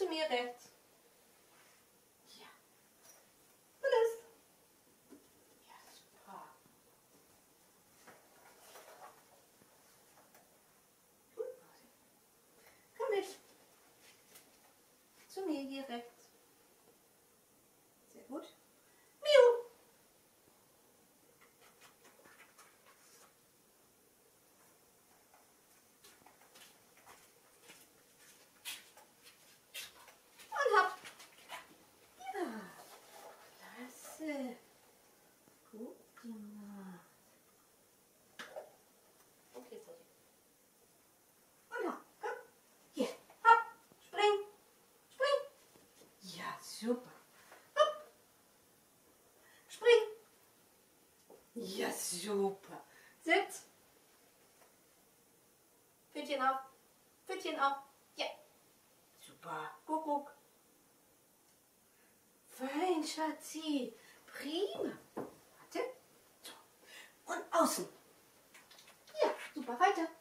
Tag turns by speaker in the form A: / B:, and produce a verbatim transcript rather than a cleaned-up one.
A: zu mir rechts. Ja. Und das. Ja, super. Gut, Mausi. Komm mit. Zu mir hier rechts. Sehr gut. Miau. Und hopp. Ja. Klasse. Gut gemacht. Okay, sorry. Und hopp. Komm. Hier. Hopp. Spring. Spring. Ja, super. Hopp. Spring. Ja, super. Sitz. Pfötchen auf. Pfötchen auf. Ja. Super. Kuckuck. Fein, Schatzi. Prima. Warte. So. Und außen. Ja, super. Weiter.